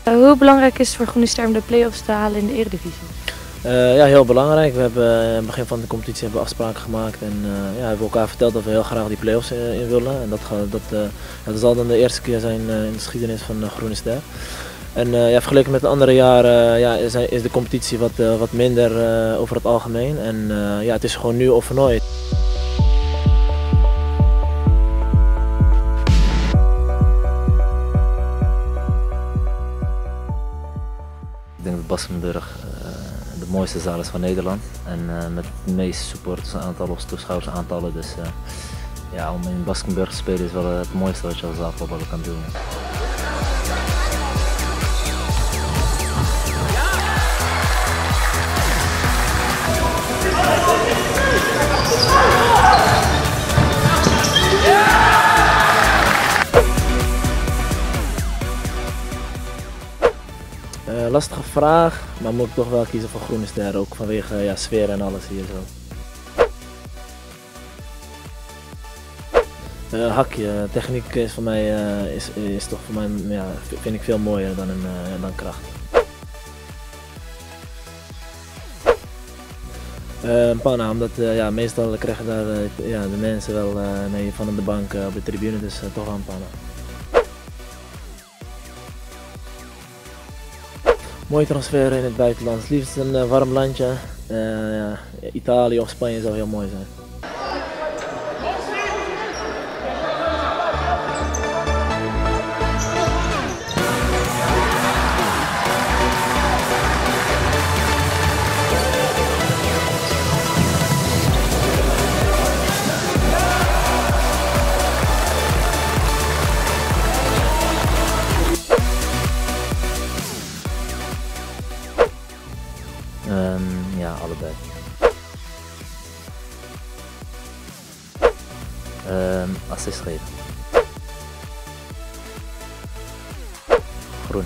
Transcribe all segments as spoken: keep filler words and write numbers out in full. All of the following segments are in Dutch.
Uh, hoe belangrijk is het voor Groene Ster om de play-offs te halen in de Eredivisie? Uh, ja, heel belangrijk. We hebben uh, in het begin van de competitie hebben we afspraken gemaakt en uh, ja, hebben elkaar verteld dat we heel graag die play-offs in, in willen. En dat, dat, uh, dat zal dan de eerste keer zijn uh, in de geschiedenis van uh, Groene Ster. En uh, ja, vergeleken met de andere jaren uh, ja, is, is de competitie wat, uh, wat minder uh, over het algemeen. En uh, ja, het is gewoon nu of nooit. Ik denk dat Baskenburg uh, de mooiste zaal is van Nederland en uh, met het meeste supportersaantal of toeschouwersaantallen. Dus uh, ja, om in Baskenburg te spelen is wel het mooiste wat je als zaalvoetballer kan doen. Uh, lastige vraag, maar moet ik toch wel kiezen voor Groene Ster, ook vanwege ja, sfeer en alles hier zo. Uh, hakje, techniek is voor mij, uh, is, is toch voor mij, ja, vind ik veel mooier dan, een, uh, dan kracht. Uh, een panna, omdat uh, ja, meestal krijgen daar uh, ja, de mensen wel uh, nee, van de bank uh, op de tribune, dus uh, toch wel een panna. Mooi transfer in het buitenland, liefst een uh, warm landje. Uh, ja, Italië of Spanje zou heel mooi zijn. Um, ja, allebei. Um, assist geven. Groen.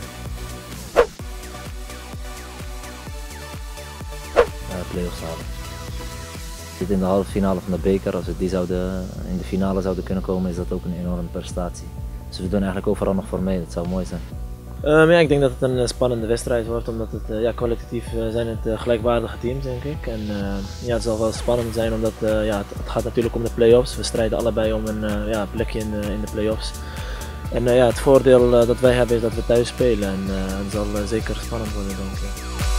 Uh, Play-offs halen. We zitten in de halve finale van de beker. Als we die zouden, in de finale zouden kunnen komen, is dat ook een enorme prestatie. Dus we doen eigenlijk overal nog voor mee. Dat zou mooi zijn. Um, ja, ik denk dat het een spannende wedstrijd wordt, omdat het uh, ja, kwalitatief uh, zijn het uh, gelijkwaardige teams, denk ik. En uh, ja, het zal wel spannend zijn, omdat uh, ja, het, het gaat natuurlijk om de play-offs. We strijden allebei om een uh, ja, plekje in de, in de play-offs. En uh, ja, het voordeel uh, dat wij hebben is dat we thuis spelen en uh, het zal uh, zeker spannend worden, denk ik.